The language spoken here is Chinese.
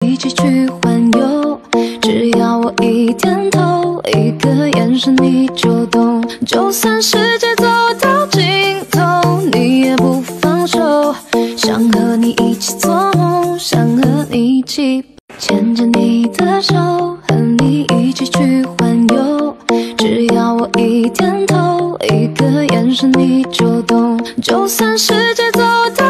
一起去环游。只要我一点头，一个眼神你就懂。就算世界走到尽头，你也不放手。想和你一起做梦，想和你一起牵着你的手，和你一起去环游。只要我一点头，一个眼神你就懂。就算世界走到